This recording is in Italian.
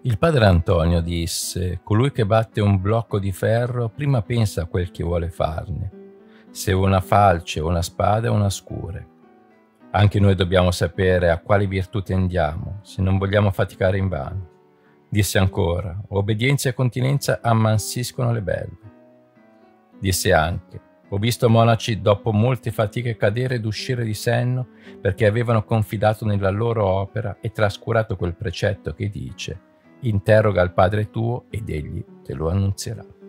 Il padre Antonio disse: colui che batte un blocco di ferro prima pensa a quel che vuole farne, se una falce, una spada o una scure. Anche noi dobbiamo sapere a quale virtù tendiamo, se non vogliamo faticare invano. Disse ancora: obbedienza e continenza ammansiscono le belve. Disse anche: ho visto monaci dopo molte fatiche cadere ed uscire di senno perché avevano confidato nella loro opera e trascurato quel precetto che dice: interroga il Padre tuo ed egli te lo annunzierà.